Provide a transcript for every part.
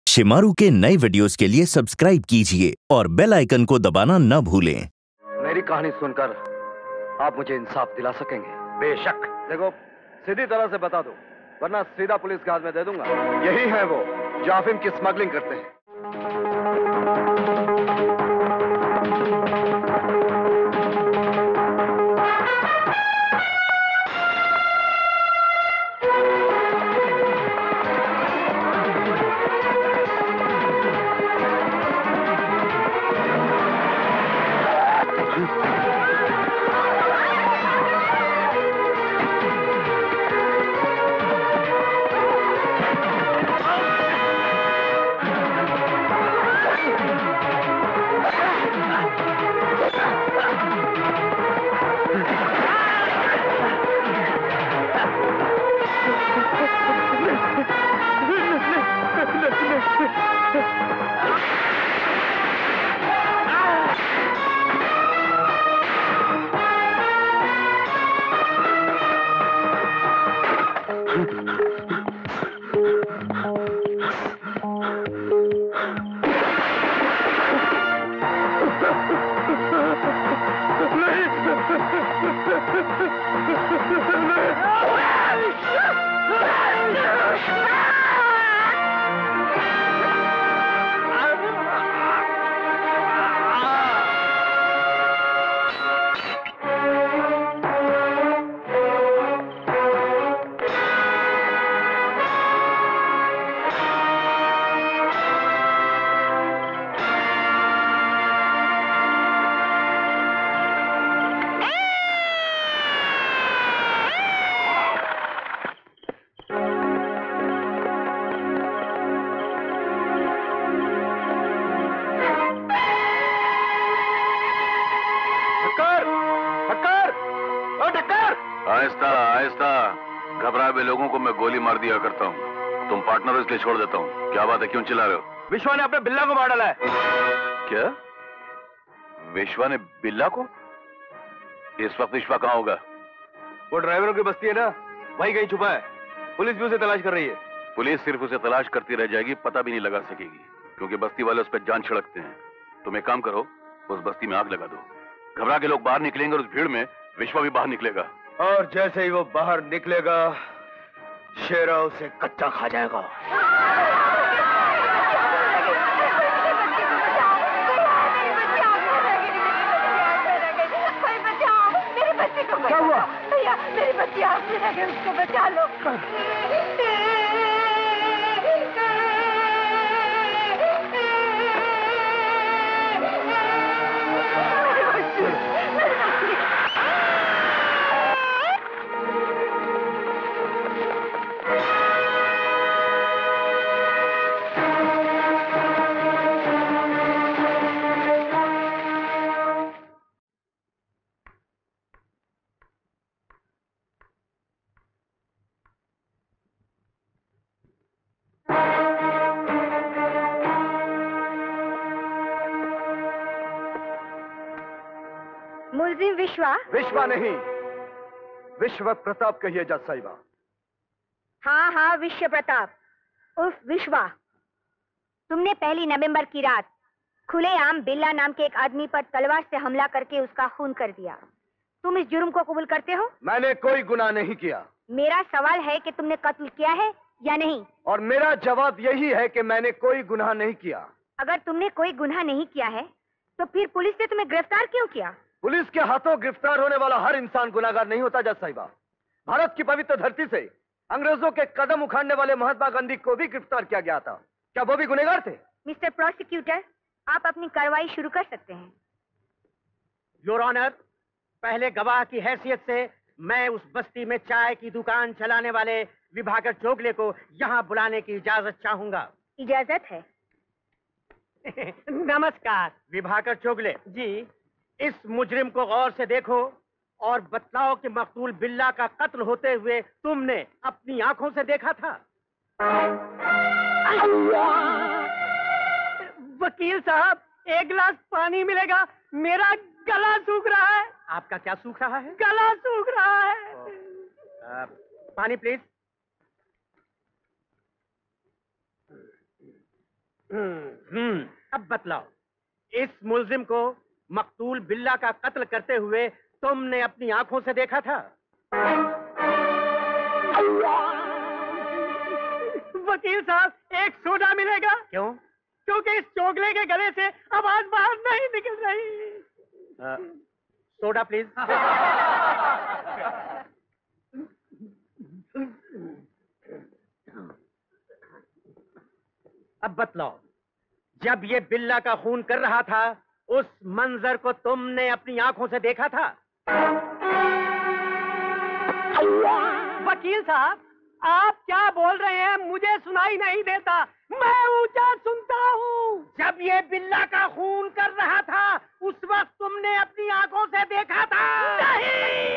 शिमारू के नए वीडियोस के लिए सब्सक्राइब कीजिए और बेल आइकन को दबाना न भूलें। मेरी कहानी सुनकर आप मुझे इंसाफ दिला सकेंगे? बेशक। देखो, सीधी तरह से बता दो, वरना सीधा पुलिस के हाथ में दे दूंगा। यही है वो जो अफीम की स्मगलिंग करते हैं। लोगों को मैं गोली मार दिया करता हूँ। तुम पार्टनर हो इसलिए छोड़ देता हूँ। क्या बात है, क्यों चिल्ला रहे हो? विश्वा ने अपने बिल्ला को मार डाला है। क्या? विश्वा ने बिल्ला को? इस वक्त विश्वा कहाँ होगा? वो ड्राइवरों की बस्ती है ना, वहीं कहीं छुपा है। पुलिस भी उसे तलाश कर रही है। पुलिस सिर्फ उसे तलाश करती रह जाएगी, पता भी नहीं लगा सकेगी, क्योंकि बस्ती वाले उस पर जान छिड़कते हैं। तुम एक काम करो, उस बस्ती में आग लगा दो। घबरा के लोग बाहर निकलेंगे और उस भीड़ में विश्वा भी बाहर निकलेगा। और जैसे ही वो बाहर निकलेगा, शेरा उसे कच्चा खा जाएगा। क्या हुआ? भैया, मेरी बच्ची आग में रह गई, उसको बचा लो। मुलजिम विश्वा? विश्वा नहीं, विश्व प्रताप कहिए जज साहिबा। हाँ हाँ, विश्व प्रताप उर्फ विश्वा। तुमने 1 नवंबर की रात खुलेआम बिल्ला नाम के एक आदमी पर तलवार से हमला करके उसका खून कर दिया। तुम इस जुर्म को कबूल करते हो? मैंने कोई गुनाह नहीं किया। मेरा सवाल है कि तुमने कत्ल किया है या नहीं? और मेरा जवाब यही है कि मैंने कोई गुनाह नहीं किया। अगर तुमने कोई गुनाह नहीं किया है तो फिर पुलिस ने तुम्हें गिरफ्तार क्यों किया? पुलिस के हाथों गिरफ्तार होने वाला हर इंसान गुनाहगार नहीं होता जज साहिबा। भारत की पवित्र धरती से अंग्रेजों के कदम उखाड़ने वाले महात्मा गांधी को भी गिरफ्तार किया गया था। क्या वो भी गुनहगार थे? मिस्टर प्रोसिक्यूटर, आप अपनी कार्रवाई शुरू कर सकते हैं। योर ऑनर, पहले गवाह की हैसियत से मैं उस बस्ती में चाय की दुकान चलाने वाले विभाकर चोगले को यहाँ बुलाने की इजाजत चाहूंगा। इजाजत है। नमस्कार विभाकर चोगले जी, इस मुजरिम को गौर से देखो और बतलाओ कि मकतूल बिल्ला का कत्ल होते हुए तुमने अपनी आंखों से देखा था? वकील साहब, एक गिलास पानी मिलेगा? मेरा गला सूख रहा है। आपका क्या सूख रहा है? गला सूख रहा है। पानी प्लीज। अब बतलाओ, इस मुलजिम को मकतूल बिल्ला का कत्ल करते हुए तुमने अपनी आंखों से देखा था? वकील साहब, एक सोडा मिलेगा? क्यों? क्योंकि इस चोगले के गले से आवाज बाहर नहीं निकल रही। Soda please. अब बतलाओ, जब ये बिल्ला का खून कर रहा था, उस मंजर को तुमने अपनी आंखों से देखा था? वकील साहब, आप क्या बोल रहे हैं? मुझे सुनाई नहीं देता, मैं ऊंचा सुनता हूँ। जब ये बिल्ला का खून कर रहा था, उस वक्त तुमने अपनी आंखों से देखा था? नहीं।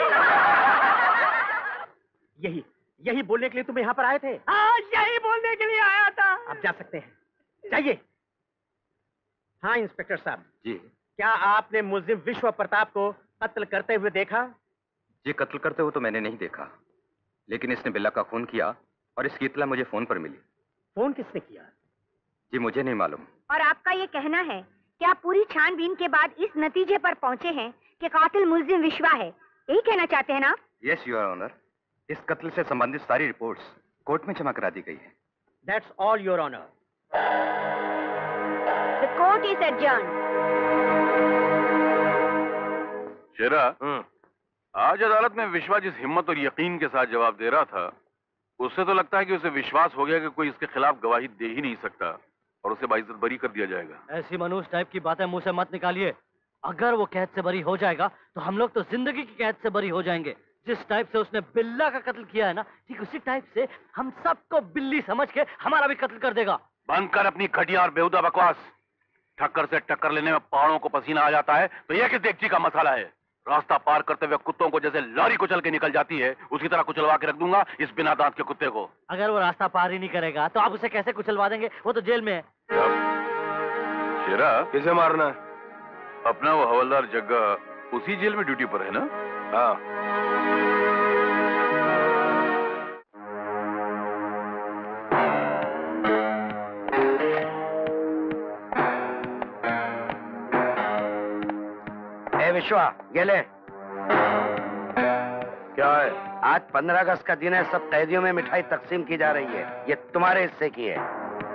यही बोलने के लिए तुम यहाँ पर आए थे? हाँ, यही बोलने के लिए आया था। आप जा सकते हैं, जाइए। हाँ इंस्पेक्टर साहब जी, क्या आपने मुलजिम विश्व प्रताप को कत्ल करते हुए देखा? जी, कत्ल करते हुए तो मैंने नहीं देखा, लेकिन इसने बिल्ला का खून किया और इसकी इत्तला मुझे फोन पर मिली। फोन किसने किया? जी मुझे नहीं मालूम। और आपका ये कहना है कि आप पूरी छानबीन के बाद इस नतीजे पर पहुंचे हैं कि कातिल मुलजिम विश्वा है, यही कहना चाहते हैं ना? यस योर ऑनर, इस कत्ल से संबंधित सारी रिपोर्ट्स कोर्ट में जमा करा दी गई है। That's all your honour. The court is adjourned. Shera, आज अदालत में विश्वा जिस हिम्मत और यकीन के साथ जवाब दे रहा था, उससे तो लगता है कि उसे विश्वास हो गया कि कोई इसके खिलाफ गवाही दे ही नहीं सकता और उसे बाइज्जत बरी कर दिया जाएगा। ऐसी मनुष्य टाइप की बातें मुंह से मत निकालिए। अगर वो कैद से बरी हो जाएगा तो हम लोग तो जिंदगी की कैद से बरी हो जाएंगे। जिस टाइप से उसने बिल्ला का कत्ल किया है ना, ठीक उसी टाइप से हम सबको बिल्ली समझ के हमारा भी कत्ल कर देगा। बंद कर अपनी घटिया और बेहुदा बकवास। ठक्कर से टक्कर लेने में पहाड़ों को पसीना आ जाता है तो यह किस देगची का मसाला है? रास्ता पार करते हुए कुत्तों को जैसे लॉरी कुचल के निकल जाती है, उसी तरह कुचलवा के रख दूंगा इस बिना दांत के कुत्ते को। अगर वो रास्ता पार ही नहीं करेगा तो आप उसे कैसे कुचलवा देंगे? वो तो जेल में है। शेरा, किसे मारना है? अपना वो हवलदार जग्गा उसी जेल में ड्यूटी पर है ना? हाँ। विश्वा, ये ले। क्या है? आज 15 अगस्त का दिन है, सब कैदियों में मिठाई तकसीम की जा रही है। ये तुम्हारे हिस्से की है।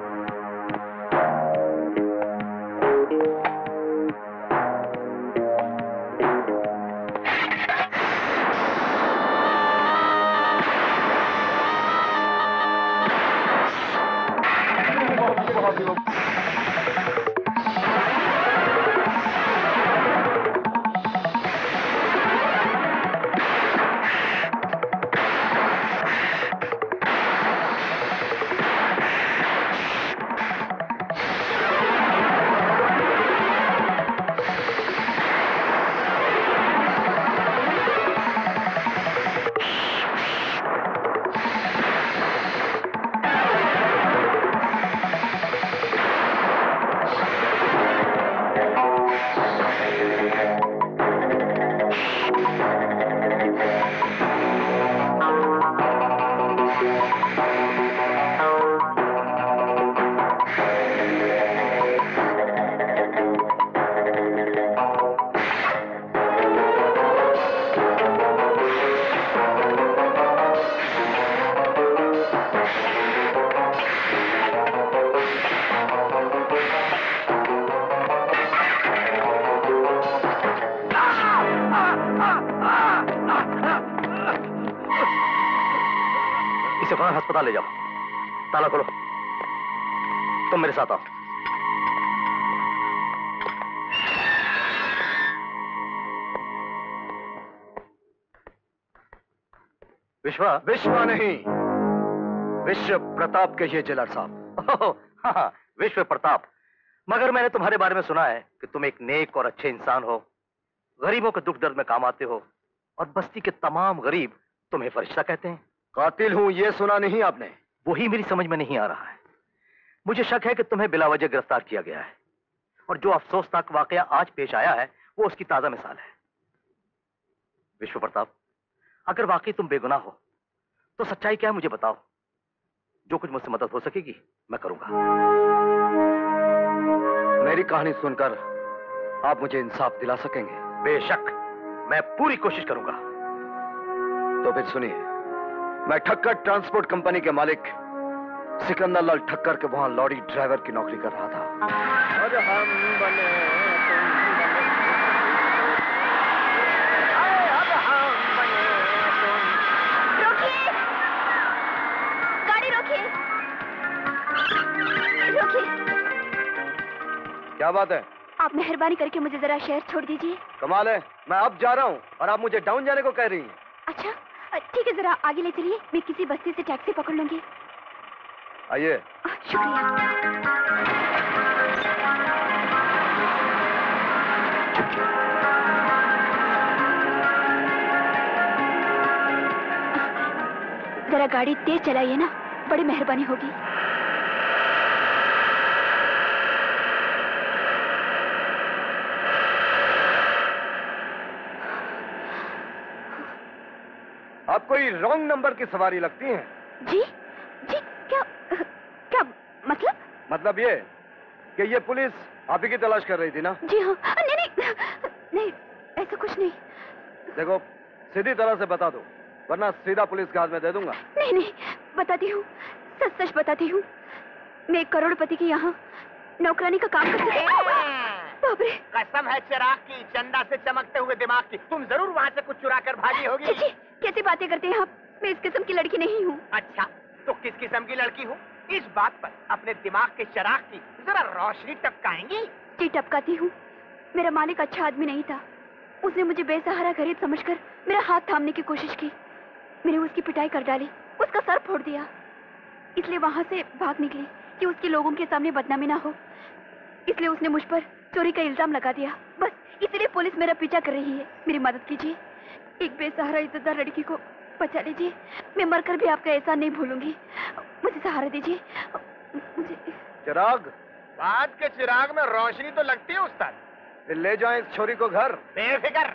अस्पताल ले जाओ। ताला खोलो। तुम मेरे साथ आओ। विश्वा? विश्वा नहीं, विश्व प्रताप कहिए जेलर साहब। हाँ, विश्व प्रताप। मगर मैंने तुम्हारे बारे में सुना है कि तुम एक नेक और अच्छे इंसान हो, गरीबों के दुख दर्द में काम आते हो और बस्ती के तमाम गरीब तुम्हें फरिश्ता कहते हैं। कातिल हूं ये सुना नहीं आपने? वही मेरी समझ में नहीं आ रहा है। मुझे शक है कि तुम्हें बिलावजह गिरफ्तार किया गया है और जो अफसोसनाक वाकया आज पेश आया है वो उसकी ताजा मिसाल है। विश्व प्रताप, अगर वाकई तुम बेगुनाह हो तो सच्चाई क्या है मुझे बताओ। जो कुछ मुझसे मदद हो सकेगी मैं करूंगा। मेरी कहानी सुनकर आप मुझे इंसाफ दिला सकेंगे? बेशक, मैं पूरी कोशिश करूंगा। तो फिर सुनिए, मैं ठक्कर ट्रांसपोर्ट कंपनी के मालिक सिकंदर लाल ठक्कर के वहां लॉरी ड्राइवर की नौकरी कर रहा था। और हम बने रोकिए, गाड़ी रोकिए, रोकिए। क्या बात है? आप मेहरबानी करके मुझे जरा शहर छोड़ दीजिए। कमाल है, मैं अब जा रहा हूँ और आप मुझे डाउन जाने को कह रही हैं। अच्छा, ठीक है, जरा आगे ले चलिए, मैं किसी बस्ती से टैक्सी पकड़ लूंगी। आइए। शुक्रिया। जरा गाड़ी तेज चलाइए ना, बड़ी मेहरबानी होगी। आप कोई रॉन्ग नंबर की सवारी लगती हैं। जी जी, क्या क्या मतलब? मतलब ये कि ये पुलिस आप ही की तलाश कर रही थी ना? जी हाँ। नहीं नहीं नहीं, ऐसा कुछ नहीं। देखो, सीधी तरह से बता दो, वरना सीधा पुलिस के हाथ में दे दूंगा। नहीं नहीं, बताती हूँ, सच सच बताती हूँ। मैं एक करोड़पति के यहाँ नौकरानी का काम करती हूँ। बाप रे! कसम है चिराग की, चंदा से चमकते हुए दिमाग की, तुम जरूर वहाँ से कुछ चुरा कर भागी होगी। जी, कैसी बातें करते हैं आप? मैं इस किस्म की लड़की नहीं हूँ। अच्छा, तो किस किस्म की लड़की हो? इस बात पर अपने दिमाग के चिराग की जरा रोशनी टपकाएंगी? जी, टपकाती हूँ। मेरा मालिक अच्छा आदमी नहीं था। उसने मुझे बेसहारा गरीब समझकर मेरा हाथ थामने की कोशिश की। मैंने उसकी पिटाई कर डाली, उसका सर फोड़ दिया। इसलिए वहां से भाग निकली कि उसके लोगों के सामने बदनामी ना हो। इसलिए उसने मुझ पर चोरी का इल्जाम लगा दिया। बस इसलिए पुलिस मेरा पीछा कर रही है। मेरी मदद कीजिए, एक बेसहारा इज्जतदार लड़की को बचा लीजिए। मैं मरकर भी आपका एहसान नहीं भूलूंगी। मुझे सहारा दीजिए, मुझे। चिराग, बात के चिराग में रोशनी तो लगती है उस्ताद। फिर ले जाएं इस छोरी को घर। बेफिक्र।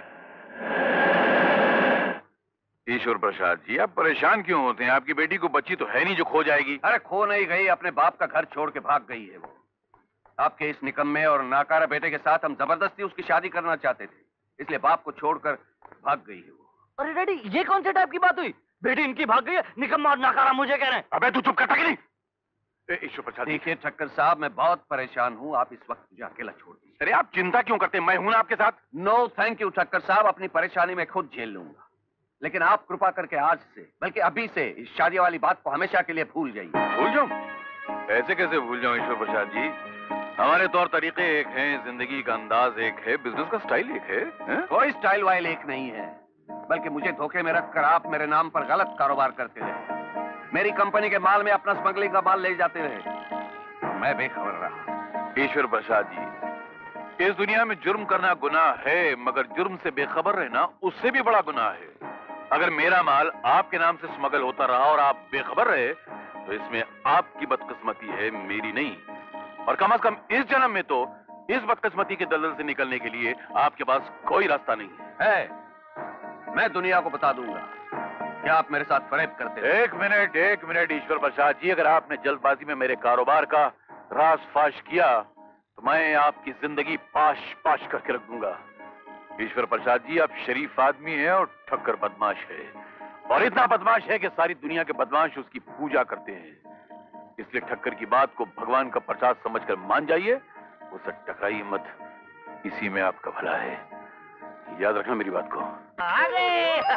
ईश्वर प्रसाद जी, आप परेशान क्यों होते हैं? आपकी बेटी को बच्ची तो है नहीं जो खो जाएगी। अरे खो नहीं गई, अपने बाप का घर छोड़ के भाग गई है वो। आपके इस निकम्मे और नाकारा बेटे के साथ हम जबरदस्ती उसकी शादी करना चाहते थे, इसलिए बाप को छोड़कर भाग गई है वो। अरे डैडी, ये कौन से टाइप की बात हुई? बेटी इनकी भाग गई है, निकम्मा और नाकारा मुझे कह रहे हैं। अबे तू चुप करता कि नहीं? ईश्वर प्रसाद, देखिए ठक्कर साहब, मैं बहुत परेशान हूँ, आप इस वक्त मुझे अकेला छोड़ दीजिए। अरे आप चिंता क्यों करते हैं? मैं हूं ना आपके साथ। नो थैंक यू ठक्कर साहब, अपनी परेशानी में खुद झेल लूंगा। लेकिन आप कृपा करके आज से, बल्कि अभी से, इस शादी वाली बात को हमेशा के लिए भूल जाइए। भूल जाऊं? ऐसे कैसे भूल जाऊं ईश्वर प्रसाद जी? हमारे तौर तरीके एक हैं, जिंदगी का अंदाज एक है, बिजनेस का स्टाइल एक है। कोई स्टाइल वाइल एक नहीं है, बल्कि मुझे धोखे में रखकर आप मेरे नाम पर गलत कारोबार करते रहे। मेरी कंपनी के माल में अपना स्मगलिंग का माल ले जाते रहे, मैं बेखबर रहा। ईश्वर प्रसाद जी, इस दुनिया में जुर्म करना गुनाह है, मगर जुर्म से बेखबर रहना उससे भी बड़ा गुनाह है। अगर मेरा माल आपके नाम से स्मगल होता रहा और आप बेखबर रहे, तो इसमें आपकी बदकिस्मती है, मेरी नहीं। और कम से कम इस जन्म में तो इस बदकिस्मती के दलदल से निकलने के लिए आपके पास कोई रास्ता नहीं है। मैं दुनिया को बता दूंगा कि आप मेरे साथ फरेब करते हैं। एक मिनट ईश्वर प्रसाद जी, अगर आपने जल्दबाजी में मेरे कारोबार का राज फाश किया तो मैं आपकी जिंदगी पाश पाश करके रख दूंगा। ईश्वर प्रसाद जी, आप शरीफ आदमी हैं और ठक्कर बदमाश है, और इतना बदमाश है कि सारी दुनिया के बदमाश उसकी पूजा करते हैं। इसलिए ठक्कर की बात को भगवान का प्रसाद समझकर मान जाइए, उससे टकराइए मत, इसी में आपका भला है। याद रखना मेरी बात को। अरे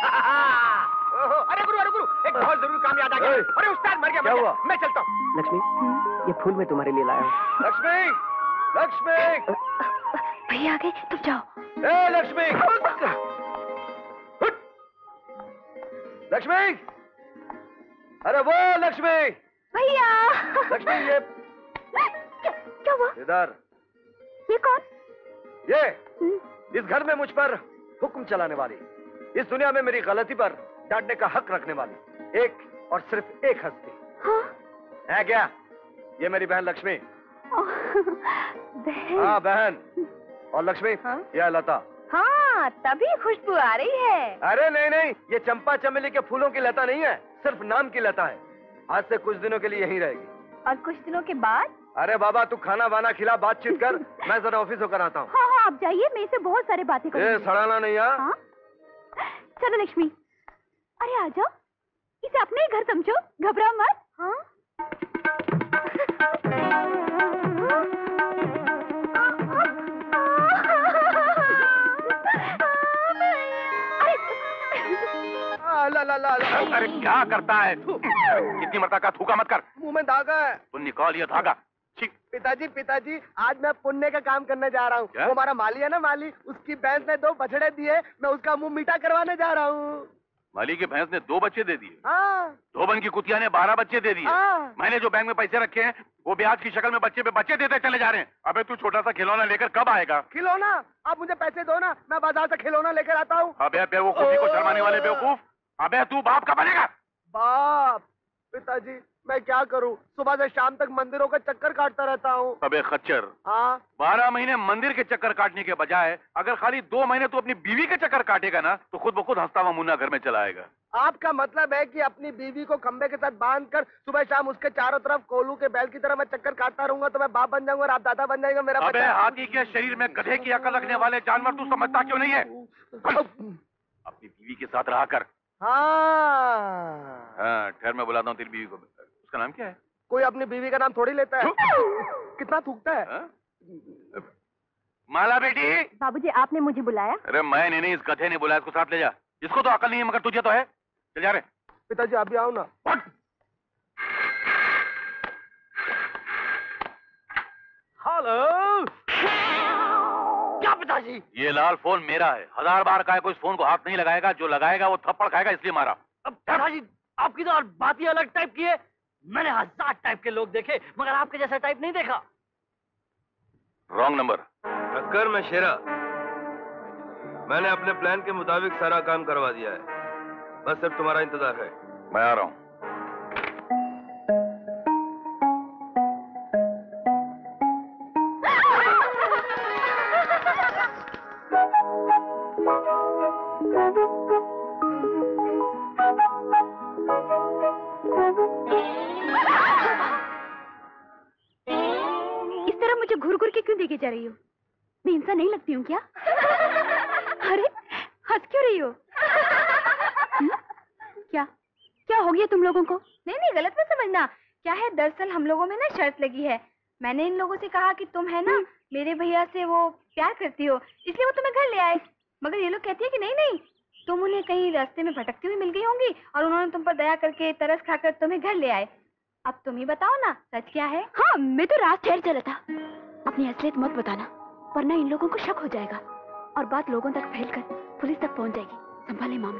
अरे गुरु, एक बहुत जरूरी काम याद आ गया। अरे उस्ताद मर गया। क्या हुआ? मैं चलता हूँ। लक्ष्मी, ये फूल मैं तुम्हारे लिए लाया हूँ। लक्ष्मी, लक्ष्मी, भैया आ गए, तुम जाओ। ए लक्ष्मी, लक्ष्मी, अरे वो लक्ष्मी, भैया। लक्ष्मी, ये क्या हुआ? इधर। ये कौन? ये इस घर में मुझ पर हुक्म चलाने वाली, इस दुनिया में मेरी गलती पर डांटने का हक रखने वाली एक और सिर्फ एक हस्ती। हाँ? है क्या? ये मेरी बहन लक्ष्मी। बहन? हाँ बहन। और लक्ष्मी, हाँ? यह लता। हाँ, तभी खुशबू आ रही है। अरे नहीं, ये चंपा चमेली के फूलों की लता नहीं है, सिर्फ नाम की लता है। आज से कुछ दिनों के लिए यहीं रहेगी। और कुछ दिनों के बाद? अरे बाबा तू खाना वाना खिला, बातचीत कर, मैं जरा ऑफिस होकर आता हूँ। हाँ हाँ आप जाइए, मैं इसे बहुत सारे बातें करूंगी। सड़ाना नहीं यार। हाँ? चलो लक्ष्मी, अरे आ जाओ, इसे अपने ही घर समझो, घबराओ मत। हाँ? ला ला ला ला। अरे क्या करता है? कितनी मरता का थूका मत कर। मुंह में धागा है। तुम निकाल ये धागा। पिताजी आज मैं पुण्य का काम करने जा रहा हूँ। वो हमारा माली है ना, माली, उसकी भैंस ने 2 बछड़े दिए, मैं उसका मुंह मीठा करवाने जा रहा हूँ। माली की भैंस ने 2 बच्चे दे दिए। हाँ। धोबन की कुतिया ने 12 बच्चे दे दिए। हाँ। मैंने जो बैंक में पैसे रखे हैं वो ब्याज की शक्ल में बच्चे पे बच्चे देते चले जा रहे हैं। अबे तू छोटा सा खिलौना लेकर कब आएगा? खिलौना? आप मुझे पैसे दो ना, मैं बाजार से खिलौना लेकर आता हूँ। अबे बेवकूफी को शर्माने वाले बेवकूफ, अबे तू बाप का बनेगा? बाप? पिताजी मैं क्या करूं, सुबह से शाम तक मंदिरों का चक्कर काटता रहता हूं। अबे खच्चर, हाँ? 12 महीने मंदिर के चक्कर काटने के बजाय अगर खाली 2 महीने तू अपनी बीवी के चक्कर काटेगा ना तो खुद ब खुद हंसता हुआ मुन्ना घर में चला आएगा। आपका मतलब है कि अपनी बीवी को खंबे के साथ बांधकर सुबह शाम उसके चारों तरफ कोलू के बैल की तरह मैं चक्कर काटता रहूंगा तो मैं बाप बन जाऊंगा और आप दादा बन जाएगा मेरा अबे बच्चा। हाथी के शरीर में गधे की अकल रखने वाले जानवर तू समझता क्यों नहीं है? अपनी बीवी के साथ रहा कर। हाँ, ठहर मैं बुलाता हूँ तेरी बीवी को। उसका नाम क्या है? कोई अपनी बीवी का नाम थोड़ी लेता है। कितना थूकता है? माला बेटी। बाबूजी आपने मुझे बुलाया? अरे मैंने नहीं, इस गधे ने बुलाया, इसको साथ ले जा। इसको तो अकल नहीं है मगर तुझे तो है। चल जा रहे। पिताजी आप भी आओ ना। हेलो। क्या पिताजी? ये लाल फोन मेरा है, 1000 बार का है, कोई इस फोन को हाथ नहीं लगाएगा, जो लगाएगा वो थप्पड़ खाएगा, इसलिए मारा। अब पिताजी आपकी तो बात ही अलग टाइप की है। मैंने 1000 टाइप के लोग देखे मगर आपके जैसा टाइप नहीं देखा। Wrong number. टक्कर में शेरा, मैंने अपने प्लान के मुताबिक सारा काम करवा दिया है, बस सिर्फ तुम्हारा इंतजार है। मैं आ रहा हूं। इस तरह मुझे घूर घूर के क्यों देखे जा रही हो? मैं इंसान नहीं लगती हूँ क्या? अरे हंस क्यों रही हो? क्या क्या हो गया तुम लोगों को? नहीं गलत मत समझना। क्या है, दरअसल हम लोगों में ना शर्त लगी है। मैंने इन लोगों से कहा कि तुम है ना मेरे भैया से वो प्यार करती हो, इसलिए वो तुम्हें घर ले आए। मगर ये लोग कहती है कि नहीं, तुम उन्हें कहीं रास्ते में भटकती हुई मिल गई होंगी और उन्होंने तुम पर दया करके तरस खाकर तुम्हें घर ले आए। अब तुम ही बताओ ना सच क्या है? हाँ मैं तो रात ठहर चला था। अपनी असलियत मत बताना वरना इन लोगों को शक हो जाएगा और बात लोगों तक फैलकर पुलिस तक पहुंच जाएगी। संभाले मामला।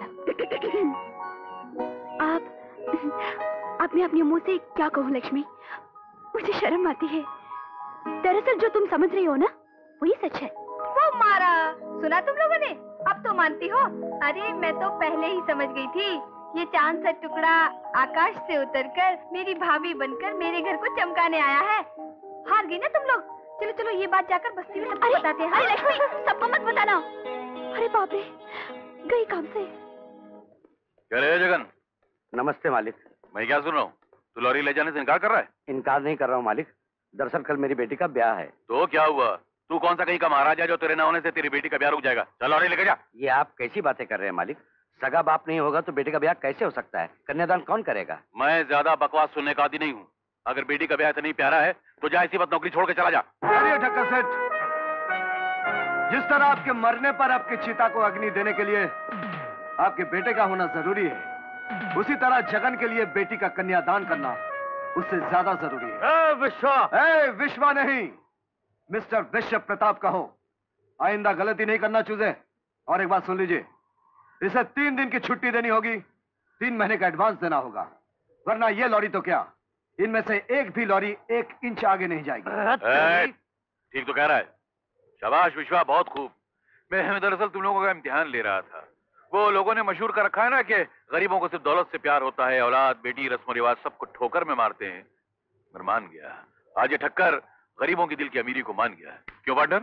आप मैं अपने मुंह से क्या कहूँ लक्ष्मी, मुझे शर्म आती है। दरअसल जो तुम समझ रही हो ना वही सच है। वो मारा, सुना तुम लोगों ने? अब तो मानती हो? अरे मैं तो पहले ही समझ गई थी, ये चांद सा टुकड़ा आकाश से उतरकर मेरी भाभी बनकर मेरे घर को चमकाने आया है। हार गई ना तुम लोग। चलो चलो ये बात जाकर बस्ती में सबको बताते हैं। अरे लक्ष्मी सबको मत बताना। अरे बाप रे, गई काम से। क्या रे जगन? नमस्ते मालिक। मैं क्या सुन रहा हूँ? तू लॉरी ले जाने से इनकार कर रहा है? इनकार नहीं कर रहा हूँ मालिक, दरअसल कल मेरी बेटी का ब्याह है। तो क्या हुआ? तू कौन सा कहीं का महाराजा जो तेरे ना होने से तेरी बेटी का ब्याह रुक जाएगा? चल लॉरी लेके जा। ये आप कैसी बातें कर रहे हैं मालिक? सगा बाप नहीं होगा तो बेटी का ब्याह कैसे हो सकता है? कन्यादान कौन करेगा? मैं ज्यादा बकवास सुनने का आदी नहीं हूँ। अगर बेटी का ब्याह इतना प्यारा है तो जा इसी वक्त नौकरी छोड़ के चला जा। अरे ठक्कर सेठ, जिस तरह आपके मरने पर आपकी चिता को अग्नि देने के लिए आपके बेटे का होना जरूरी है, उसी तरह जगन के लिए बेटी का कन्यादान करना उससे ज्यादा जरूरी है। विश्वा। विश्वा नहीं, मिस्टर विश्व प्रताप कहो। आइंदा गलती नहीं करना चूजे। और एक बात सुन लीजिए, इसे 3 दिन की छुट्टी देनी होगी, 3 महीने का एडवांस देना होगा, वरना ये लॉरी तो क्या, इनमें से एक भी लॉरी 1 इंच आगे नहीं जाएगी। ठीक तो कह रहा है। शाबाश विश्वा, बहुत खूब। मैं दरअसल तुम लोगों का इम्तिहान ले रहा था। वो लोगों ने मशहूर कर रखा है ना कि गरीबों को सिर्फ दौलत से प्यार होता है, औलाद बेटी रस्म रिवाज सबको ठोकर में मारते हैं। मैं मान गया। आज ये ठक्कर गरीबों की दिल की अमीरी को मान गया है। क्यों पार्टनर?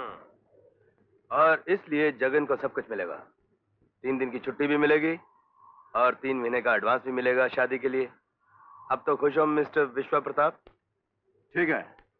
और इसलिए जगन को सब कुछ मिलेगा। 3 दिन की छुट्टी भी मिलेगी और 3 महीने का एडवांस भी मिलेगा शादी के लिए। अब तो खुश हो मिस्टर विश्वा प्रताप? ठीक है,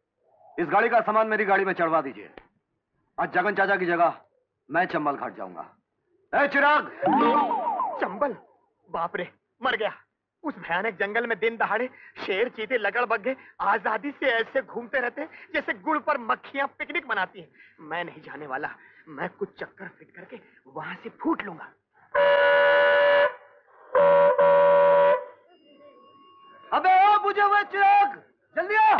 इस गाड़ी का सामान मेरी गाड़ी में चढ़वा दीजिए। आज जगन चाचा की जगह मैं चंबल घाट जाऊंगा। ए चिराग! चंबल? बाप रे, मर गया। उस भयानक जंगल में दिन दहाड़े शेर चीते लगड़बग्गे आजादी से ऐसे घूमते रहते जैसे गुड़ पर मक्खियां पिकनिक मनाती हैं। मैं नहीं जाने वाला। मैं कुछ चक्कर फिट करके वहां से फूट लूंगा। अबे ओ बुझे हुए चिराग, जल्दी आ।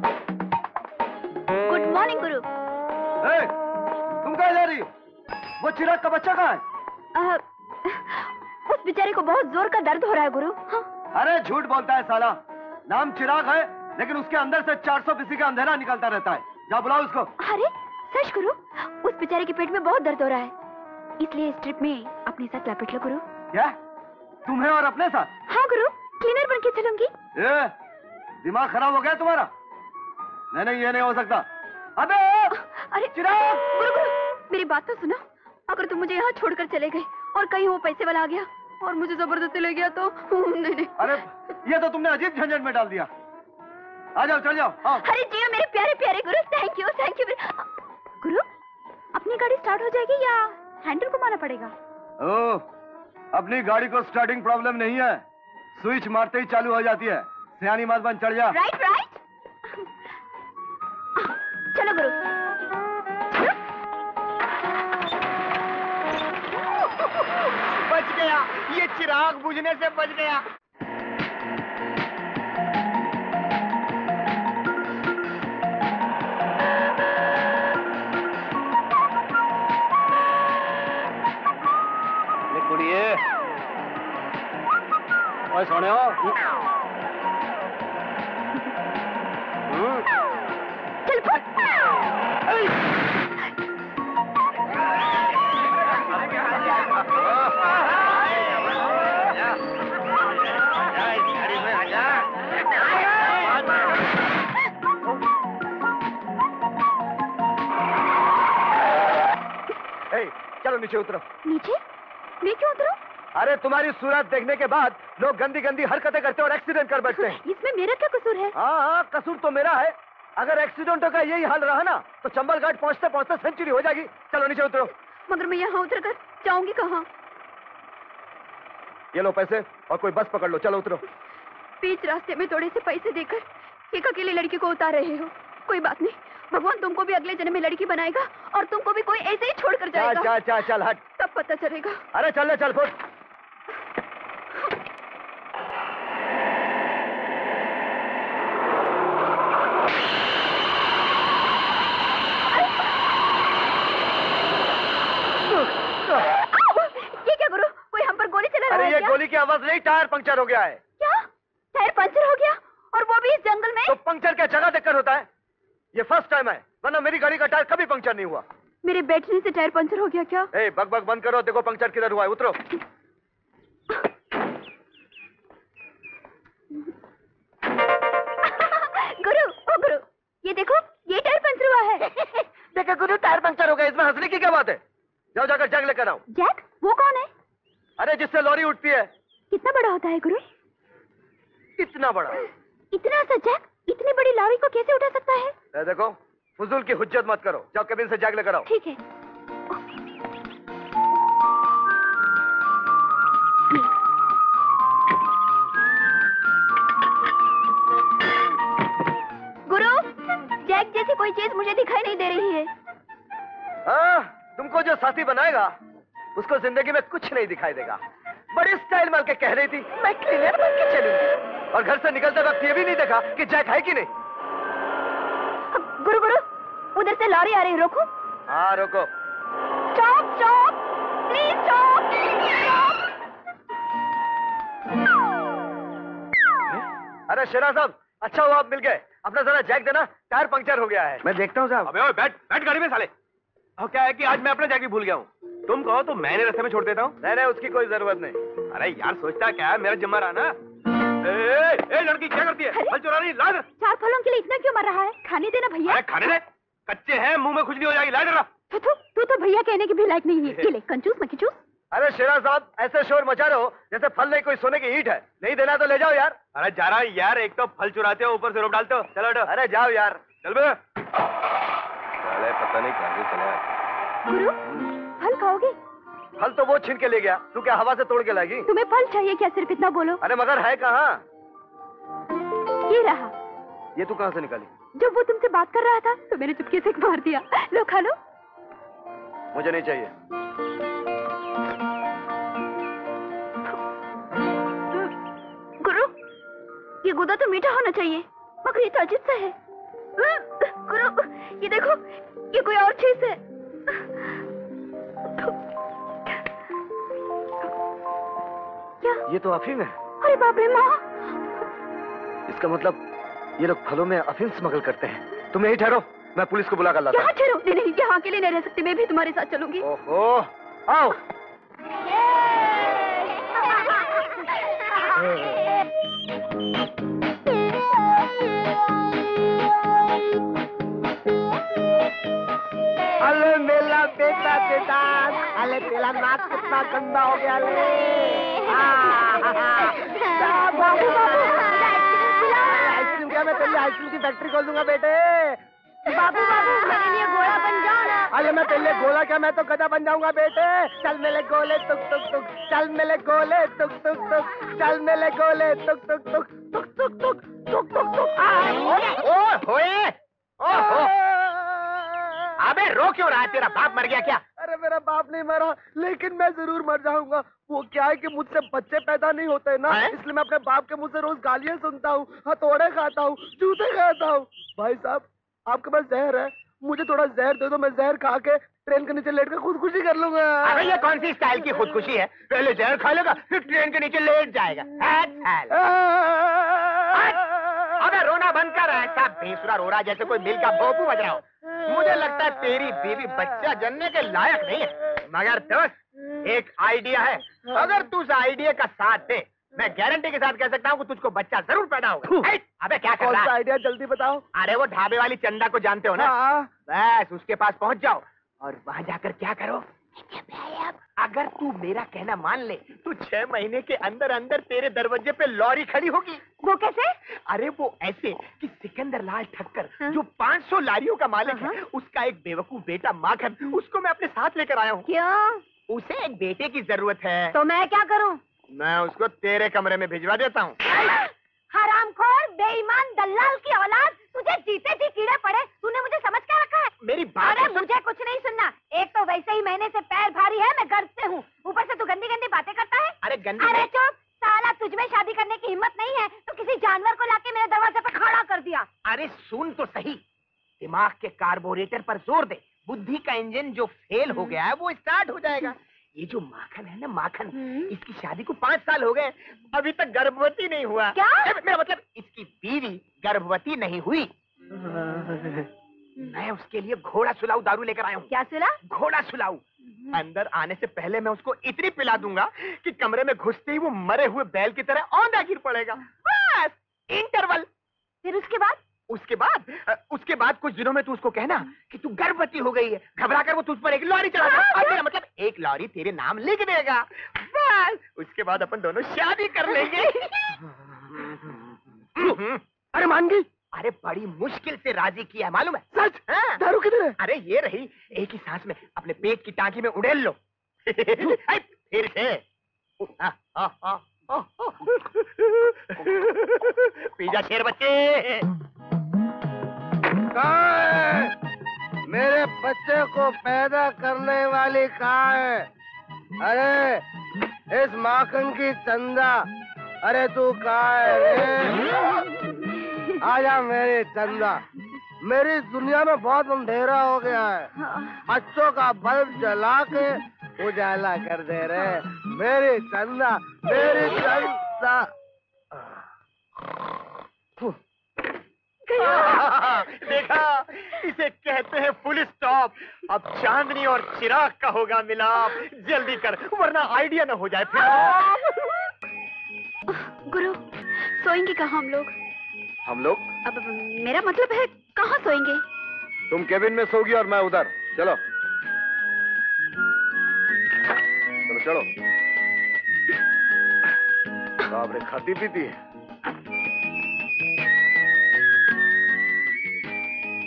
गुड मॉर्निंग गुरु। तुम कहाँ जा रही हो? वो चिराग का बच्चा कहाँ है? उस बेचारे को बहुत जोर का दर्द हो रहा है गुरु। हाँ? अरे झूठ बोलता है साला। नाम चिराग है लेकिन उसके अंदर से 400 पीसी का अंधेरा निकलता रहता है। जा बुलाओ उसको। अरे सच गुरु, उस बेचारे के पेट में बहुत दर्द हो रहा है, इसलिए इस ट्रिप में अपने साथ लपेट लो गुरु। क्या तुम्हें और अपने साथ? हाँ गुरु, क्लीनर बन के चलूंगी। दिमाग खराब हो गया तुम्हारा? नहीं ये नहीं हो सकता। अबे अरे चिराग! गुरु गुरु मेरी बात तो सुनो। अगर तुम मुझे यहाँ छोड़कर चले गए और कहीं वो पैसे वाला आ गया और मुझे जबरदस्ती ले गया तो नहीं। अरे ये तो तुमने अजीब झंझट में डाल दिया। आ जाओ, चल जाओ। हाँ। अरे जी मेरे प्यारे प्यारे गुरु, थैंक यू गुरु। अपनी गाड़ी स्टार्ट हो जाएगी या हैंडल घुमाना पड़ेगा? ओ, अपनी गाड़ी को स्टार्टिंग प्रॉब्लम नहीं है, स्विच मारते ही चालू हो जाती है। सियानी मत बन, चढ़ जा। राइट। चलो गुरु। बच गया, ये चिराग बुझने से बच गया। कुड़िए ओए सोने हो। चल फुट। चलो नीचे उतरो। नीचे? मैं क्यों उतरूं? अरे तुम्हारी सूरत देखने के बाद लोग गंदी गंदी हरकतें करते और एक्सीडेंट कर बैठते हैं। इसमें मेरा क्या कसूर है? हाँ, कसूर तो मेरा है। अगर एक्सीडेंटों का यही हाल रहा ना तो चंबल घाट पहुंचते पहुंचते सेंचुरी हो जाएगी। चलो नीचे उतरो। मगर मैं यहाँ उतर कर जाऊंगी कहाँ? ये लो पैसे और कोई बस पकड़ लो। चलो उतरो। बीच रास्ते में थोड़े से पैसे देकर एक अकेली लड़की को उतार रहे हो। कोई बात नहीं, भगवान तुमको भी अगले जन्म में लड़की बनाएगा और तुमको भी कोई ऐसे ही छोड़कर जाएगा। चल हट। तब पता चलेगा। अरे चल चल फुट। ये क्या गुरु, कोई हम पर गोली चला रहा है? अरे ये गोली की आवाज नहीं, टायर पंक्चर हो गया है। क्या? टायर पंक्चर हो गया और वो भी इस जंगल में? तो पंक्चर क्या जगह देखकर होता है? ये फर्स्ट टाइम है, वरना मेरी गाड़ी का टायर कभी पंक्चर नहीं हुआ। मेरे बैठने से टायर पंक्चर हो गया क्या? बक बक बंद करो, देखो पंक्चर किधर हुआ है। उतरो। गुरु, ये देखो, ये टायर पंक्चर हुआ है। देखो गुरु, टायर पंक्चर हो गया, इसमें हंसने की क्या बात है? जाओ जाकर जैक लेकर आओ। जैक? वो कौन है? अरे जिससे लॉरी उठती है। कितना बड़ा होता है गुरु? इतना बड़ा। इतना सा जैक इतनी बड़ी लॉरी को कैसे उठा सकता है? देखो, फुजूल की हुज्जत मत करो, जाओ केबिन से जैक लेकर आओ। ठीक है। गुरु, जैक जैसी कोई चीज मुझे दिखाई नहीं दे रही है। तुमको जो साथी बनाएगा उसको जिंदगी में कुछ नहीं दिखाई देगा। बड़ी स्टाइल मार के कह रही थी मैं क्लीनर बन के चलूंगी, और घर से निकलते वक्त ये भी नहीं देखा कि जैक है कि नहीं। गुरु, उधर से लॉरी आ रही, रोको। हाँ रोको। Stop please stop. अरे शेरा साहब, अच्छा हुआ आप मिल गए। अपना जरा जैक देना, टायर पंक्चर हो गया है। मैं देखता हूँ साहब। अबे ओए बैठ गाड़ी में साले। और क्या है कि आज मैं अपना जैक भी भूल गया हूँ। तुम कहो तो मैंने रास्ते में छोड़ देता हूँ। नहीं उसकी कोई जरूरत नहीं। अरे यार सोचता क्या है, मेरा जिम्मा रहा ना। ए लड़की क्या करती है? फल चुरा रही, ला इधर। 4 फलों के लिए इतना क्यों मर रहा है? खाने देना भैया। अरे खाने दे, कच्चे हैं, मुंह में खुजली हो जाएगी, ला इधर। तू तो भैया कहने की भी लायक नहीं है। ये ले, कंजूस मखिचूस। अरे शेरा साहब, ऐसे शोर मचा रहे हो जैसे फल नहीं कोई सोने की ईंट है। नहीं देना तो ले जाओ यार। अरे जा रहा यार, एक तो फल चुराते हो, ऊपर से रोप डालते हो। चलो हटो। अरे जाओ यार। चल बे। साले पता नहीं कहाँ से चला है। गुरु, फल खाओगे? फल तो वो छीन के ले गया, तू क्या हवा से तोड़ के लाएगी? तुम्हें फल चाहिए क्या? सिर्फ इतना बोलो। अरे मगर है कहाँ? ये रहा। ये तू कहाँ से निकाली? जब वो तुमसे बात कर रहा था तो मैंने चुपके से मार दिया। लो खा लो। मुझे नहीं चाहिए। गुरु, ये गुदा तो मीठा होना चाहिए, मगर ये तो अजीब सा है। गुरु, ये देखो, ये कोई और चीज है। क्या? ये तो अफीम है। अरे बाप रे माँ! इसका मतलब ये लोग फलों में अफीम स्मगल करते हैं। तुम यही ठहरो, मैं पुलिस को बुला कर लाता हूँ। यहाँ ठहरो। नहीं नहीं, यहाँ अकेले नहीं रह सकती, मैं भी तुम्हारे साथ चलूंगी। ओहो, आओ। अरे मेरा बेटा बेटा, अरे तेरा नाक कितना गंदा हो गया ले। बाबू बाबू, आइसक्रीम क्या? मैं तेरी आइसक्रीम की फैक्ट्री खोल दूंगा बेटे। बाबू बाबू, मेरे लिए घोड़ा बन जाओ ना। अरे मैं तेरे लिए गोला क्या, मैं तो गधा बन जाऊंगा बेटे। चल मेरे गोले तुक तुक तुक, चल मेरे गोले तुक तुक तुक, चल मेरे गोले तुक तुक तुक तुक तुक तुक तुक तुक तुक। ओहो, अबे रो क्यों रहा है? तेरा बाप मर गया क्या? अरे मेरा बाप नहीं मरा, लेकिन मैं जरूर मर जाऊंगा। वो क्या है कि मुझसे बच्चे पैदा नहीं होते ना, इसलिए मैं अपने बाप के मुंह से रोज गालियां सुनता हूँ, हथौड़े खाता हूँ, जूते खाता हूँ। भाई साहब, आपके पास जहर है, मुझे थोड़ा जहर दे दो, मैं जहर खा के ट्रेन के नीचे लेट कर खुदकुशी कर लूंगा। अबे ये कौन सी स्टाइल की खुदकुशी है? पहले जहर खा लेगा, फिर ट्रेन के नीचे लेट जाएगा। अबे रोना बंद कर, ऐसा बेसुरा रो रहा जैसे कोई मिल का भोपू बज रहा हो। मुझे लगता है तेरी बीवी बच्चा जनने के लायक नहीं है। मगर दोस्त, एक आइडिया है, अगर तू उस आइडिया का साथ दे, मैं गारंटी के साथ कह सकता हूँ कि तुझको बच्चा जरूर पैदा होगा। अबे क्या कर कौन रहा सा है? आइडिया, जल्दी बताओ। अरे वो ढाबे वाली चंदा को जानते हो ना? हाँ। बस उसके पास पहुंच जाओ और वहां जाकर क्या करो, अगर तू मेरा कहना मान ले तो 6 महीने के अंदर अंदर तेरे दरवाजे पे लॉरी खड़ी होगी। वो कैसे? अरे वो ऐसे कि सिकंदर लाल ठक्कर जो 500 लारियों का मालिक है, उसका एक बेवकूफ बेटा माखन, उसको मैं अपने साथ लेकर आया हूँ। क्यों? उसे एक बेटे की जरूरत है। तो मैं क्या करूं? मैं उसको तेरे कमरे में भिजवा देता हूँ। हरामखोर, बेईमान, दल्लाल की औलाद, तुझे जीते जी कीड़े पड़े। तूने मुझे समझ क्या रखा है? मेरी बात अरे मुझे कुछ नहीं सुनना। एक तो वैसे ही महीने से पैर भारी है, मैं गर्व से हूँ, ऊपर से तू गंदी गंदी बातें करता है। अरे गंदी अरे चुप साला, तुझमें शादी करने की हिम्मत नहीं है तो किसी जानवर को लाके मेरे दरवाजे पे खड़ा कर दिया। अरे सुन तो सही, दिमाग के कार्बोरेटर पर जोर दे, बुद्धि का इंजन जो फेल हो गया है वो स्टार्ट हो जाएगा। ये जो माखन है ना, माखन, इसकी शादी को 5 साल हो गए, अभी तक गर्भवती नहीं हुआ। क्या? मेरा मतलब इसकी बीवी गर्भवती नहीं हुई। मैं उसके लिए घोड़ा सुलाऊ दारू लेकर आया हूँ। क्या सुला? घोड़ा सुलाऊ। अंदर आने से पहले मैं उसको इतनी पिला दूंगा कि कमरे में घुसते ही वो मरे हुए बैल की तरह औंधा गिर पड़ेगा। बस इंटरवल। फिर उसके बाद कुछ दिनों में तू उसको कहना कि तू गर्भवती हो गई है। घबरा कर वो तुझ पर एक लॉरी चला देगा और मेरा मतलब एक लॉरी तेरे नाम लिख देगा। बस उसके बाद अपन दोनों शादी कर लेंगे। अरे मान गई? अरे बड़ी मुश्किल से राजी किया है, मालूम है? सच? हाँ। दारू किधर है? अरे ये रही, एक ही सांस में अपने पेट की टांकी में उड़ेल लो। फिर से पीजा शेर बच्चे। कहाँ है? मेरे बच्चे को पैदा करने वाली कहाँ है? अरे इस माखन की चंदा, अरे तू कहाँ है रे? आजा मेरी चंदा, मेरी दुनिया में बहुत अंधेरा हो गया है, बच्चों का बल्ब जला के उजाला कर दे रे मेरी चंदा, मेरी चंदा। देखा, इसे कहते हैं फुल स्टॉप। अब चांदनी और चिराग का होगा मिलाप। जल्दी कर वरना आइडिया न हो जाए फिर। गुरु, सोएंगे कहाँ हम लोग? हम लोग? अब मेरा मतलब है कहाँ सोएंगे? तुम केबिन में सोगी और मैं उधर। चलो चलो चलो। बाप रे, खाती पीती है।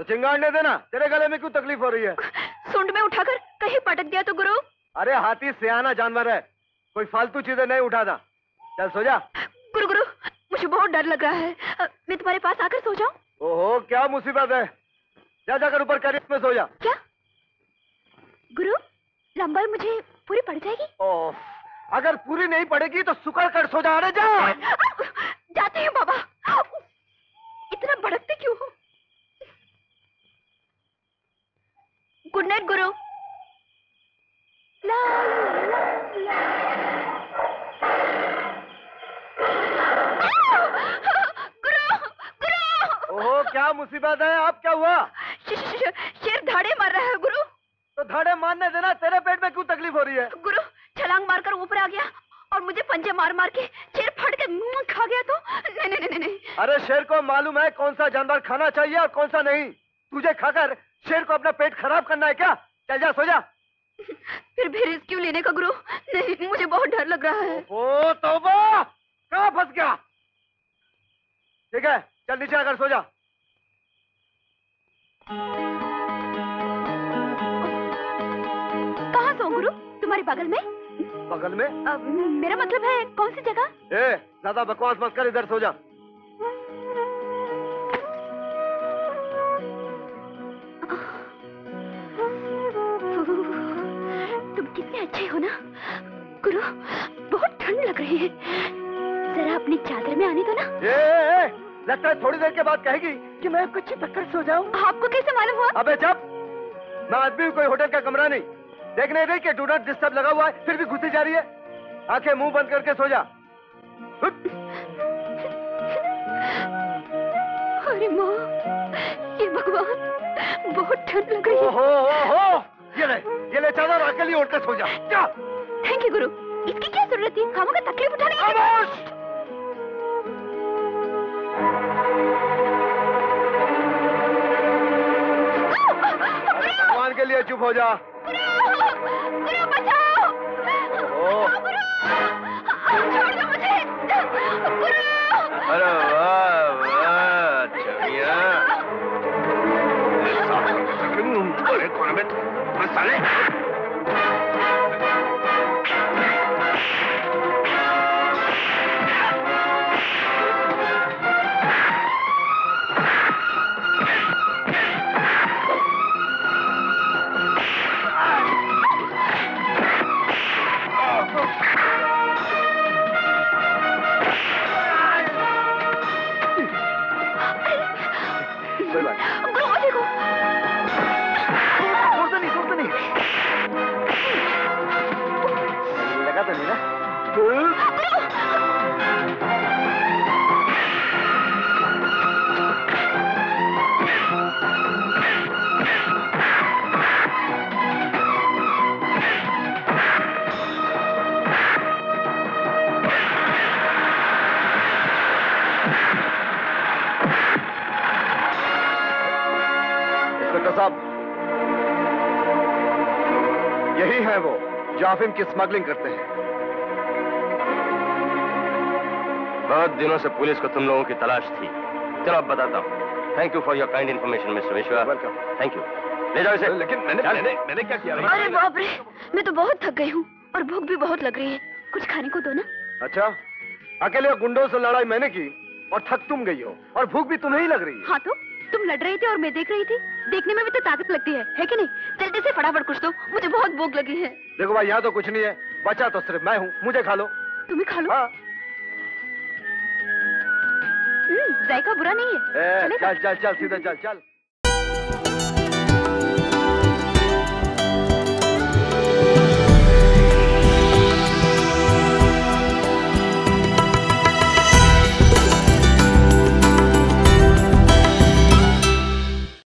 तो चिंगाड़ने देना, तेरे गले में क्यों तकलीफ हो रही है? सूंड में उठाकर कहीं पटक दिया तो गुरु। अरे हाथी सियाना जानवर है, कोई फालतू चीजें नहीं उठाना। चल सो जा। गुरु गुरु, मुझे बहुत डर लग रहा है, मैं तुम्हारे पास आकर सो जाऊं? ओहो, क्या मुसीबत है। जा जाकर ऊपर कैरियर में सो जा। क्या गुरु, लंबाई मुझे पूरी पड़ जाएगी? ओह, अगर पूरी नहीं पड़ेगी तो सुकड़ कर सो जा। अरे जा। जाती हूँ बाबा। इतना भड़कते क्यों हो? गुड नाइट गुरु। ला, ला, ला। गुरु गुरु। ओहो, क्या मुसीबत है? आप क्या हुआ? शेर धाड़े मार रहा है गुरु। तो धाड़े मारने देना, तेरे पेट में क्यों तकलीफ हो रही है? गुरु, छलांग मारकर ऊपर आ गया और मुझे पंजे मार मार के शेर फट के मुंह खा गया तो नहीं नहीं नहीं नहीं। अरे शेर को मालूम है कौन सा जानवर खाना चाहिए और कौन सा नहीं। तुझे खाकर शेर को अपना पेट खराब करना है क्या? चल जा, सो जा। फिर भी रिस्क क्यों लेने का गुरु? नहीं, मुझे बहुत डर लग रहा है। ओ तौबा, कहाँ फंस गया? ठीक है, चल नीचे आकर सो जा। कहाँ सो गुरु? तुम्हारे बगल में? बगल में? मेरा मतलब है कौन सी जगह? ज्यादा बकवास मत कर, इधर सो जा। तुम कितने अच्छे हो ना गुरु, बहुत ठंड लग रही है, जरा अपनी चादर में आने दो ना। लगता है थोड़ी देर के बाद कहेगी कि मैं आपको चिपक कर सो जाऊं। आपको कैसे मालूम हुआ? अबे जब मैं आदमी हूं, कोई होटल का कमरा नहीं। देख नहीं रही कि डू नॉट डिस्टर्ब लगा हुआ है, फिर भी घुसी जा रही है। आंखें मुंह बंद करके सो जा। अरे माँ, ये भगवान, बहुत ठंड लग रही है। ओहो, ये ले चादर, अकेली उठकर सो जा। जा। थैंक यू गुरु, इसकी क्या जरूरत थी? खामों का तकलीफ उठाने की। खामोश! भगवान के लिए चुप हो जा। गुरु बचाओ! गुरु, छोड़ दो मुझे। गुरु! अरे वाह वाह, छमिया। अरे कौन है बे? साले। यही है वो जो अफीम की स्मगलिंग करते हैं। बहुत दिनों से पुलिस को तुम लोगों की तलाश थी। चलो अब बताता हूँ। Thank you for your kind information mister Vishwa. Welcome. Thank you. ले जाओ इसे। लेकिन मैंने क्या किया? अरे बाप रे, मैं तो बहुत थक गई हूँ और भूख भी बहुत लग रही है, कुछ खाने को दो ना। अच्छा, अकेले गुंडों से लड़ाई मैंने की और थक तुम गई हो और भूख भी तुम्हें ही लग रही है। हाँ तो तुम लड़ रही थी और मैं देख रही थी, देखने में भी तो ताकत लगती है कि नहीं? जल्दी से फटाफट कुछ दो, मुझे बहुत भूख लगी है। देखो भाई, यहाँ तो कुछ नहीं है, बचा तो सिर्फ मैं हूँ, मुझे खा लो। तुम्हें खा लो? हाँ। जायका बुरा नहीं है। चल चल चल, सीधा चल चल।